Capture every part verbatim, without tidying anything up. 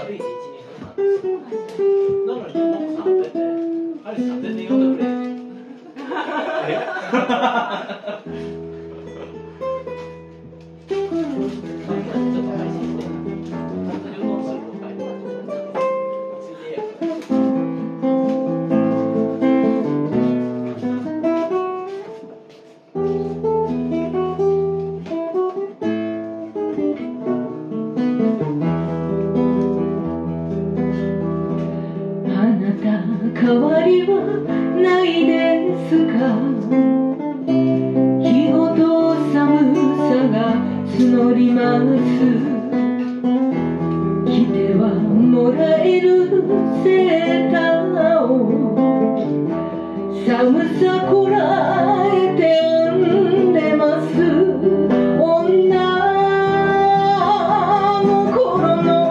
歩いていち、にふんなんですよ。なのに、ともこさん出て、アリスさん全然呼んでくれ。 変わりはないですか。日ごと寒さが募ります。着てはもらえるセーターを寒さこらえて編んでます。女の頃の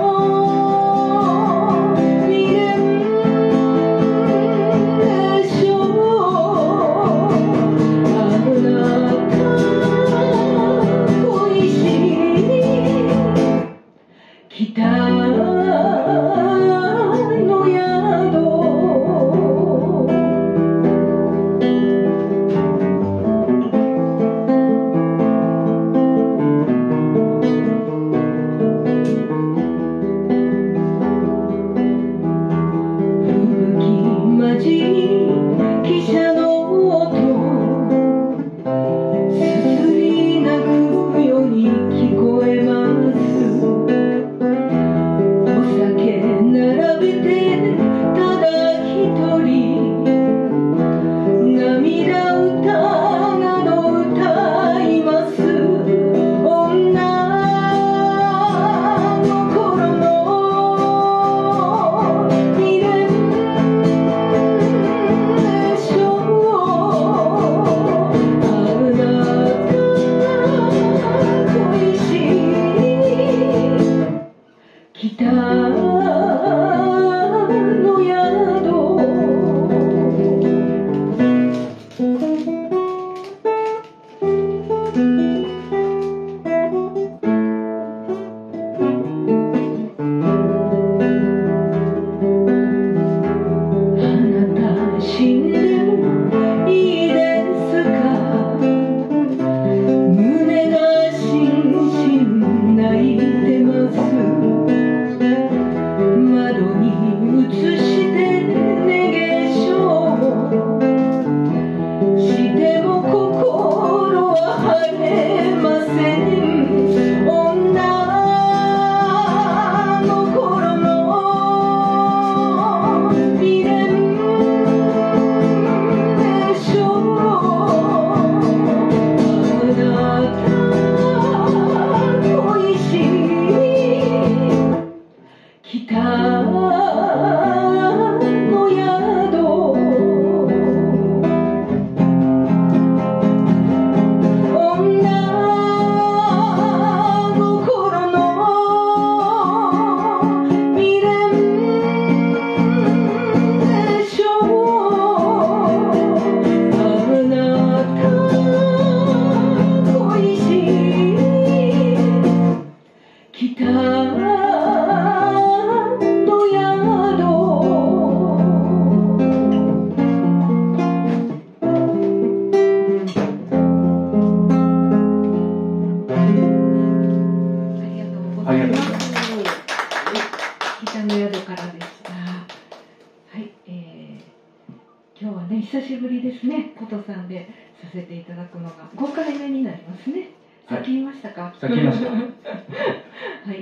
久しぶりですね、ことさんでさせていただくのがごかいめになりますね。さっき言いましたか？ さっき言いました。はい 、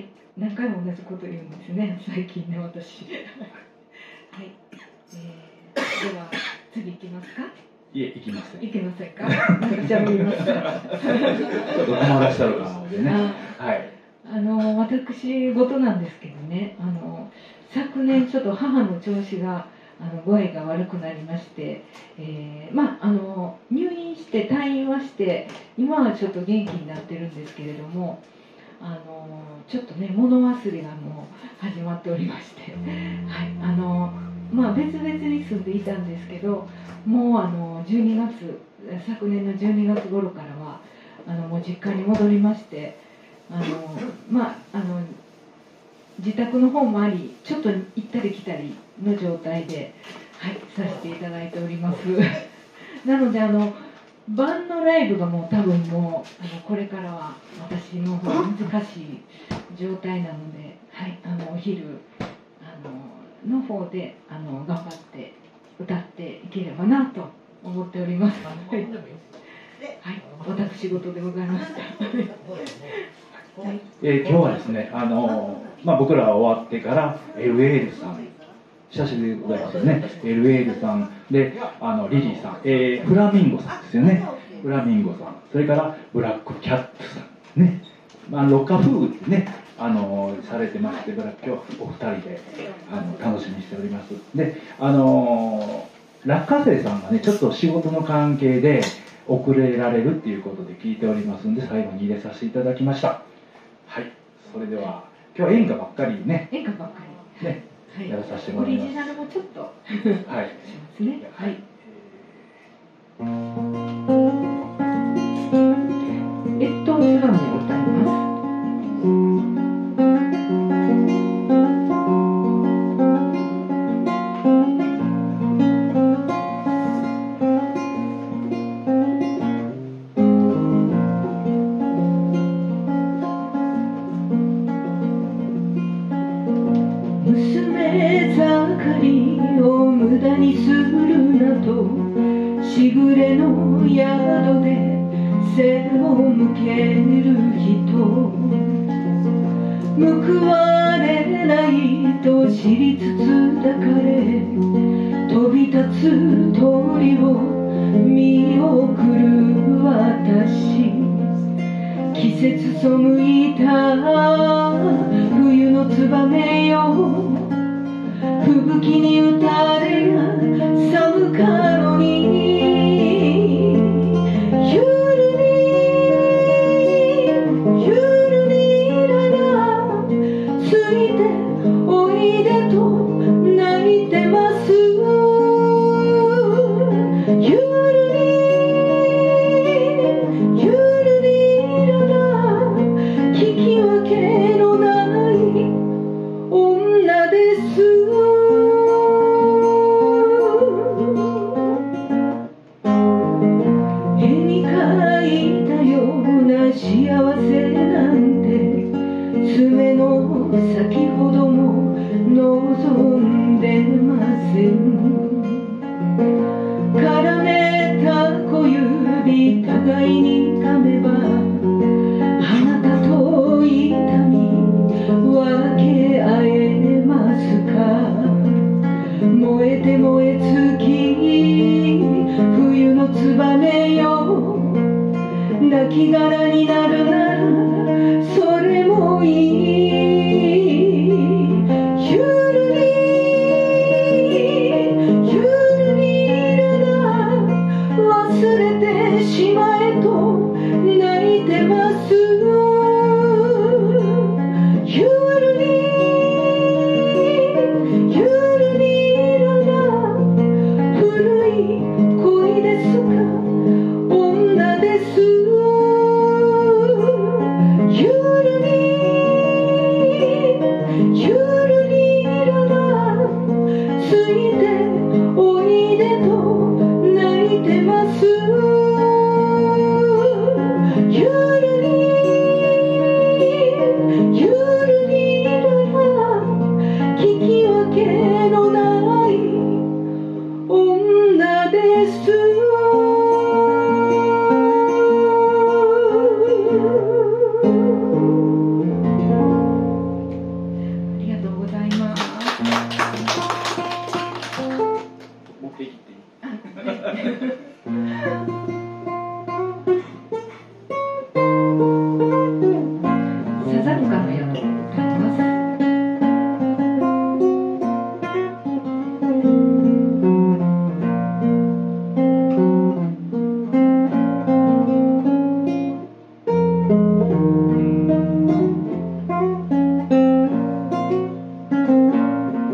何回も同じこと言うんですね、最近ね、私。はい、えー、では次行きますか？ いえ、行きません。 行けませんか？なんか喋りますか？ ちょっと友達だろうかなのでね。はい。 あの私事なんですけどね、あの昨年ちょっと母の調子があの具合が悪くなりまして、えー、まああの入院して退院はして今はちょっと元気になってるんですけれども、あのちょっとね物忘れがもう始まっておりまして、はい、あのまあ別々に住んでいたんですけど、もうあのじゅうにがつ昨年のじゅうにがつ頃からはあのもう実家に戻りまして、あのまああの自宅の方もあり、ちょっと行ったり来たりの状態で、はい、させていただいております。なのであの晩のライブがもう多分もうあのこれからは私の方難しい状態なので、はい、あのお昼あのの方であの頑張って歌っていければなと思っております。はい、はい、私事でございました。はい、 えー、今日はですね、あのーまあ、僕ら終わってから エルエール さん、久しぶりでございますよね。 エルエール さんで、あのリリーさん、えー、フラミンゴさんですよね。フラミンゴさん、それからブラックキャットさんね、まあ、ロカフーってね、あのー、されてまして、ブラック今日お二人であの楽しみにしております。で、あのー、落花生さんがね、ちょっと仕事の関係で遅れられるっていうことで聞いておりますんで、最後に入れさせていただきました。はい、それでは今日は演歌ばっかりね、 演歌ばっかりね、はい、 やらさせてもらいます。 オリジナルもちょっとはいしますね。はい。越冬ツバメを歌います。 しぐれの宿で背を向ける人、報われないと知りつつ抱かれ飛び立つ鳥を見送る私、季節背いた冬のツバメよ、吹雪に打たれや寒かろに、ゆるりゆるりららついておいでと泣いてます。ゆるりゆるりらら聞き分けのない女です。幸せなんて爪の先ほども望んでません。絡めた小指互いに噛めばあなたと痛み分け合えますか。燃えて燃え尽き冬のツバメよ、亡き殻になるならそれもいい。ゆるりゆるりらら忘れてしまえと泣いてます。ゆるりゆるりらら古い恋ですか女です。ゆるりゆるりららついておいでと泣いてます。ゆるりゆるりらら聞き分けのない女です。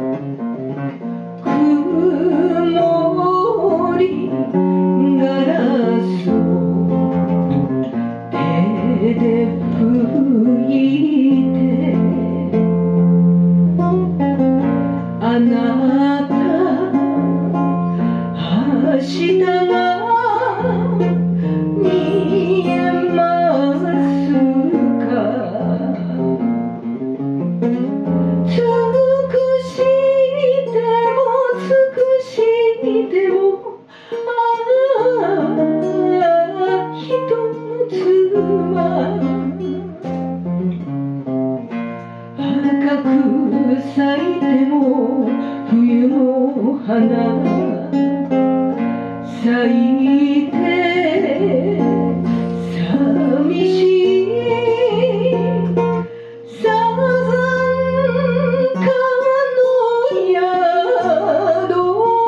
曇りガラ咲いても冬の花咲いて寂しいサザンカの宿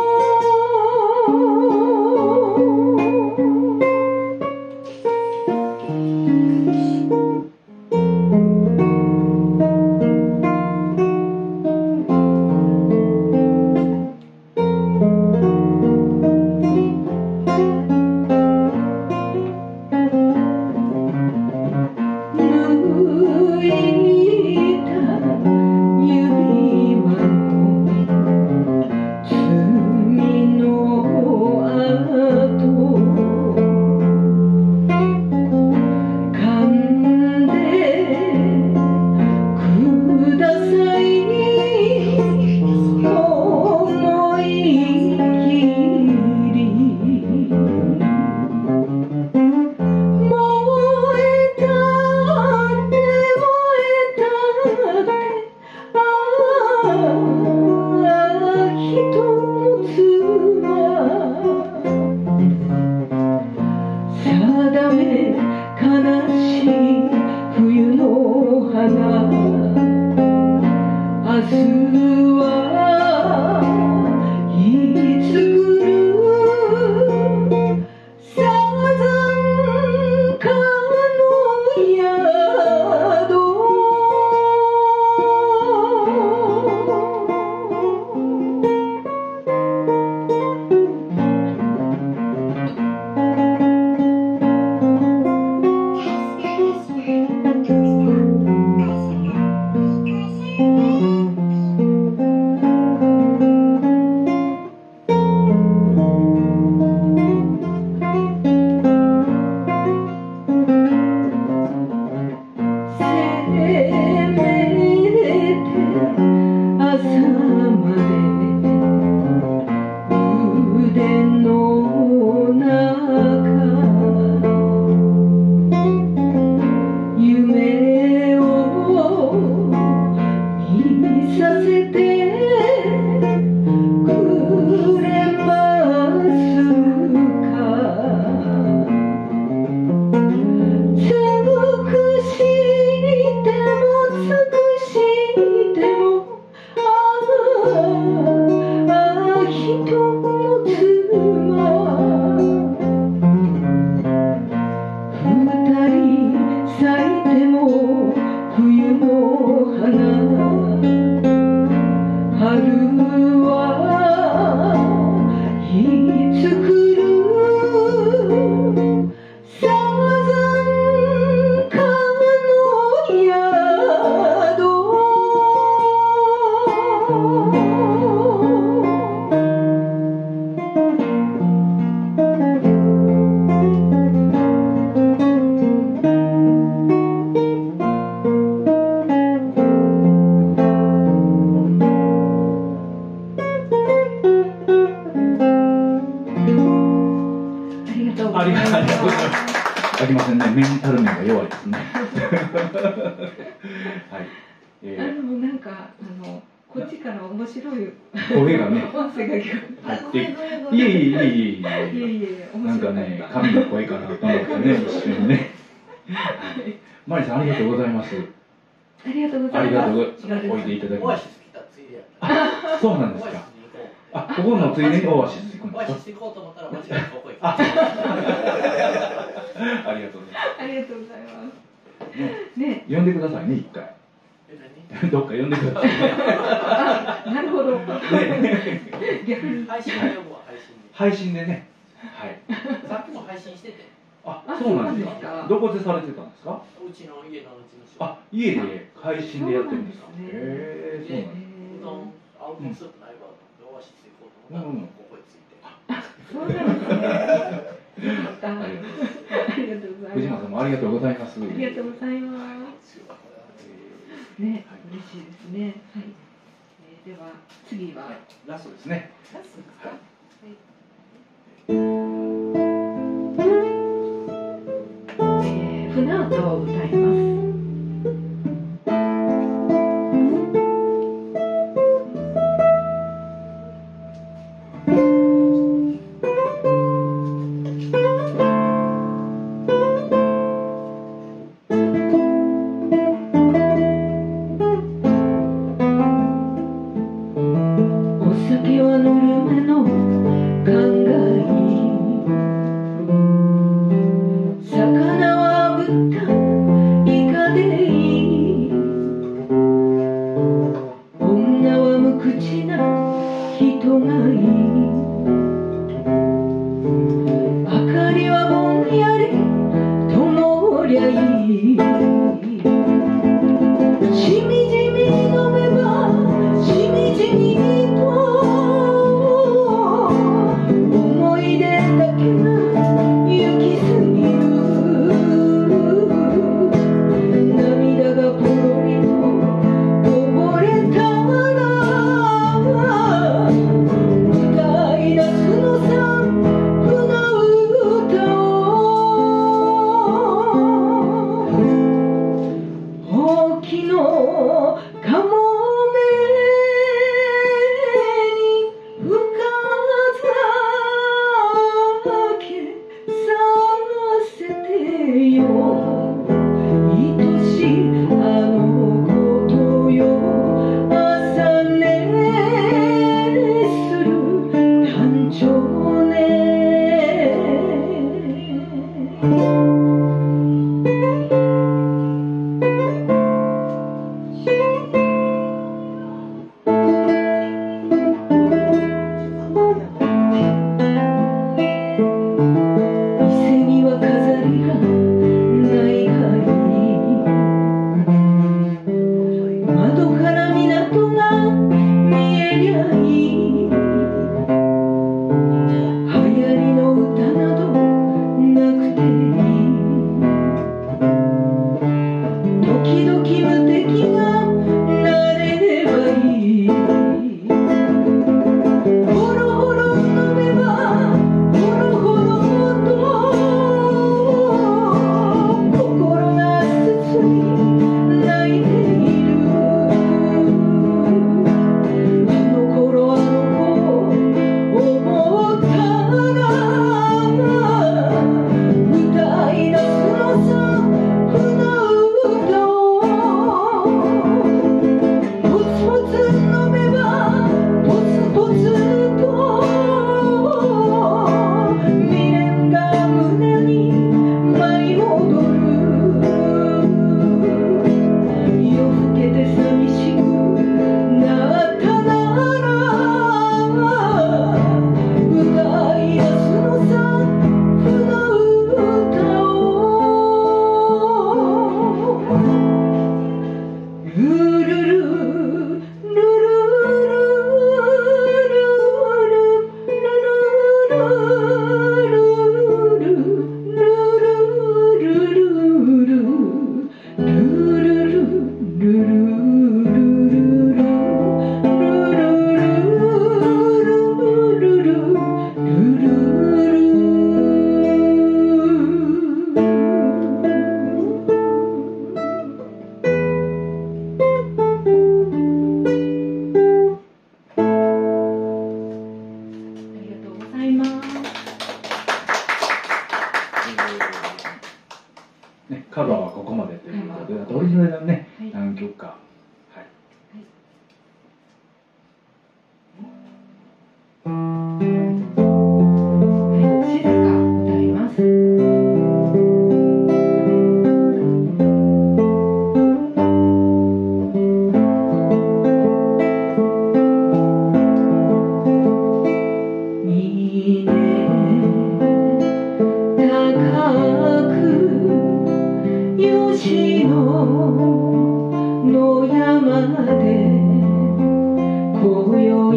ありませんね、メンタル面が弱いですね。はい。えー、 あのなんかあのこっちから面白い声がね、 音声が聞こ入って、いえいえいえいえいえいえいえ面なんか白かった。 ね、神の声かなと思ってね、一瞬ね。マリさんありがとうございます。 ありがとうござありいます。 がとうございます。おいでいただきましオアシス来たついでやった。 た。あ、そうなんですか。あ、ここのついでにオアシス行くんオアですか。 シス行こうと思ったら間違えてここ行く。 あ、ありがとうございます。 ありがとうございます。 ね、 ね、 呼んでくださいね、一回。 え、何？ どっか呼んでください。 あ、なるほど。逆に。 配信で呼ぶわ、配信で。 配信でね。はい。 さっきも配信してて、 あ、 あそうなんですそうなんですか。 かどこでされてたんですか。 うちの家のうちの人。 あ、家で配信でやってるんですか。 そうなんですねへえ、そうなんです。 うどん、アウトスープないわ、オアシス行こうと思ったら、ここへついて。 そうなんですね。よかった。あありりがとうがとうございます。 藤間さんもありがとうございます。 ありがとうございます。ね、嬉しいですね。はい。えー、では次はラストですね。 ラストですか。はい。えー、船歌を歌います。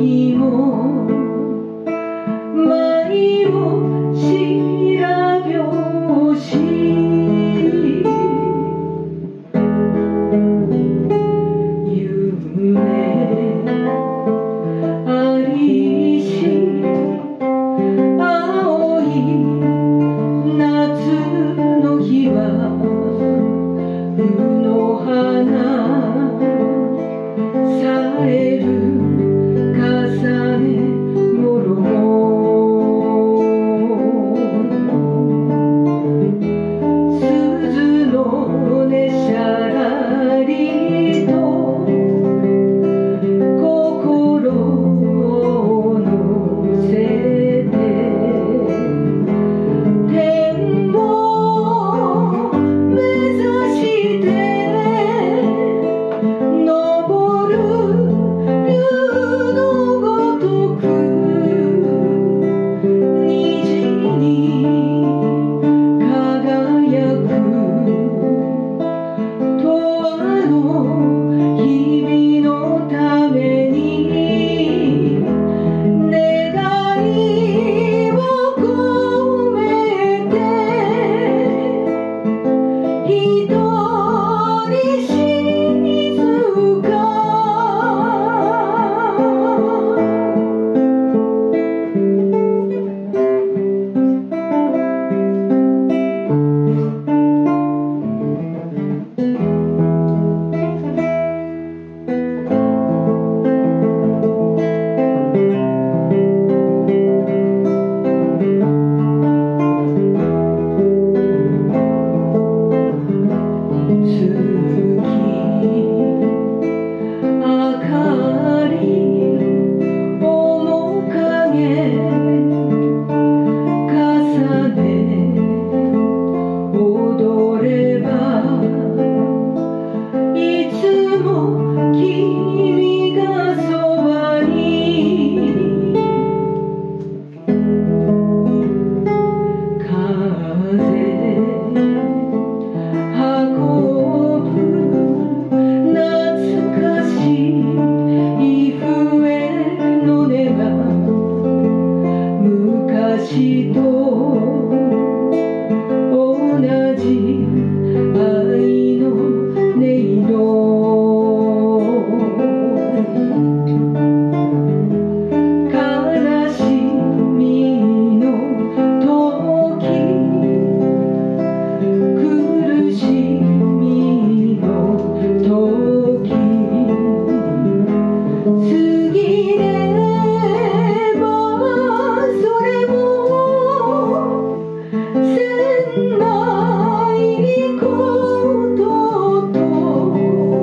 舞も舞を調べをし夢ありし青い夏の日は卯の花さえる重ね衣鈴の音しゃらりと心を乗せて天を目指して登る竜のごとく虹に輝く永遠の日々のために願いを込めて一人静か明かり面影重ね踊ればいつも君がそばに風運ぶ懐かしい笛の音が昔と同じ愛の音色悲しみの時苦しみの時過ぎればそれも切ないことと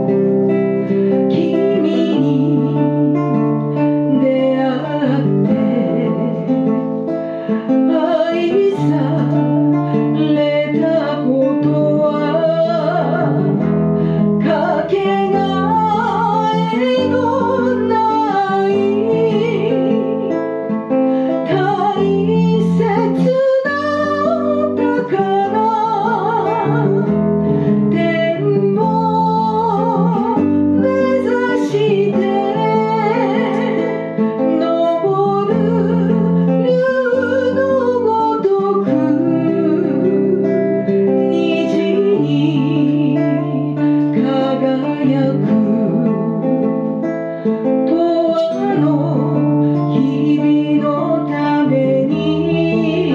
君に出会って愛されたことはかけがえのない大切な宝天を目指して登る竜のごとく虹に輝く永遠の日々のために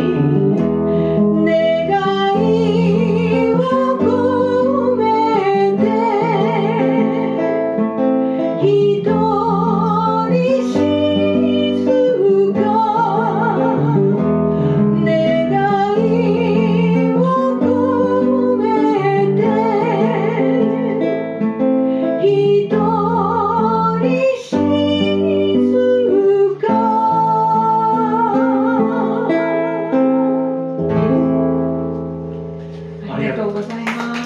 願いを込めて一人静か願いを込めて一人静かありがとうございます。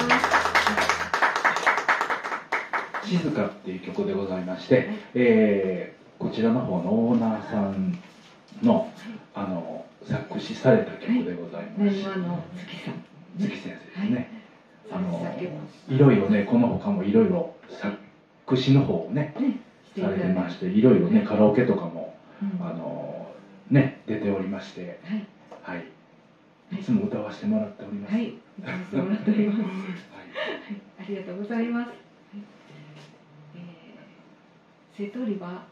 静かっていう曲でございまして、えーこちらの方のオーナーさんのあの作詞された曲でございます。 なにわの月さん、 月先生ですね。あの作曲いろいろね、この他もいろいろ作詞の方をねねししていさただいて、 れてまして、いろいろねカラオケとかもうんあのね出ておりまして、 はいはい。いつも歌わせてもらっております。 はい、歌わせてもらっております。 はい。 ありがとうございます。はい、えー、瀬戸りはもう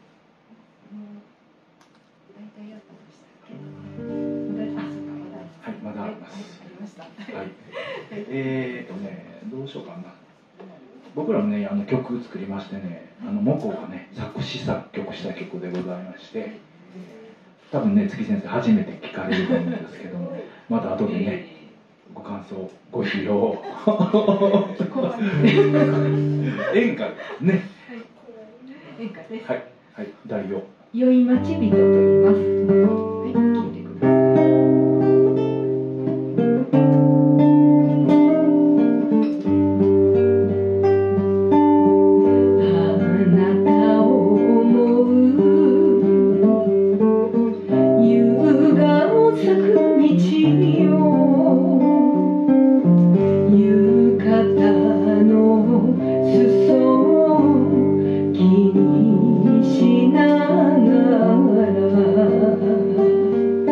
大体やったんでしたっけ？まだあ、そうか、まだはい、まだあります。 はい、ありました。 はい。えーとね、どうしようかな。僕らもね、あの曲作りましてね、あのモコがね作詞作曲した曲でございまして、多分ね月先生初めて聞かれると思うんですけども、また後でねご感想ご披露を演歌ですね。 演歌です。 はいはい題を良い町人と言います。はい、聞いてください。気にしながら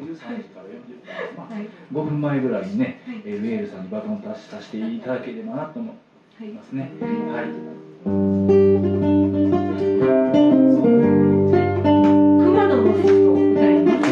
くじゅうさんじからよんじゅっぷん、まあはいごふんまえぐらいにね、 はいえーウェールさんにバトンタッチさせていただければなと思いますね。はい。 熊野の里を歌います。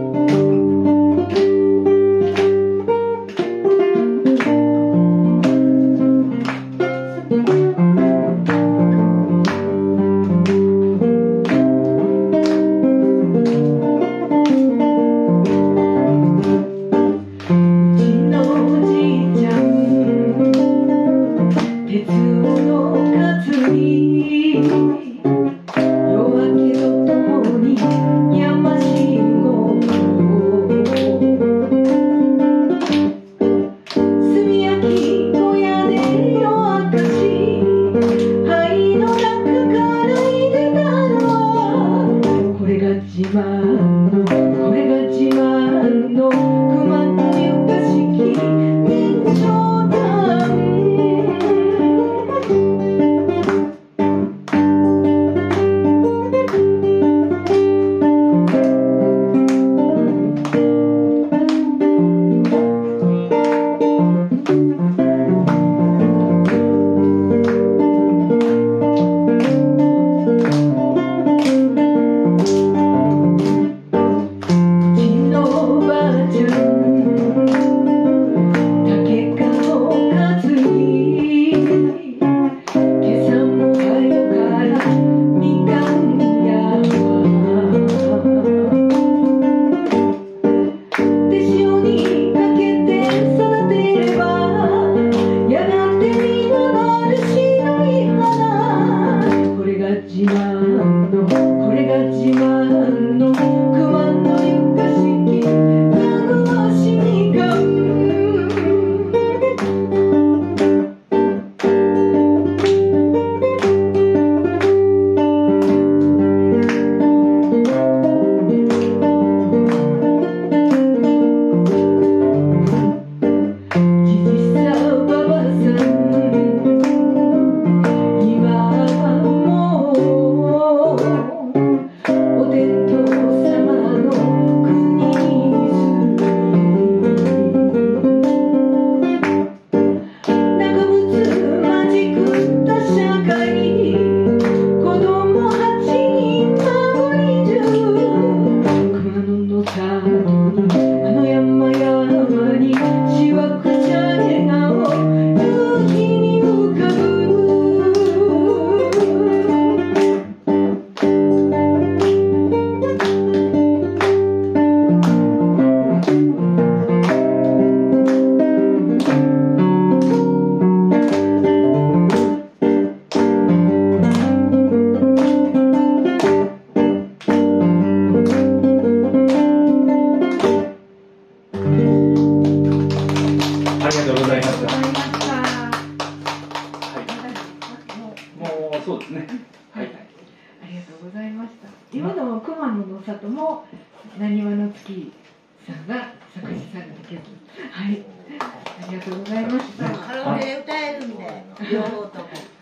今の熊野の里もなにわの月さんが作詞された曲、はい、ありがとうございました。 カラオケで歌えるんで、両方とも。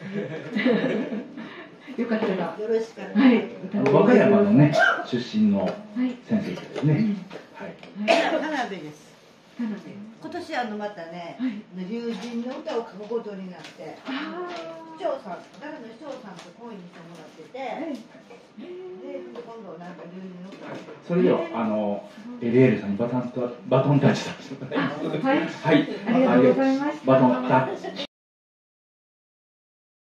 よかったらよろしくおは願いい、 し歌って和歌山のね出身の先生ですね。はい。 ます。田辺です。 田辺。 今年あのまたね、友人の歌を書くことになって、 あ市長さん、誰の市長さんと講演してもらってて、で今度なんか友人の歌を。 それではあのエルエルさんにバトンタバトンタッチさせてください。 はい、 はい。 ありがとうございました。 バトンタッチ。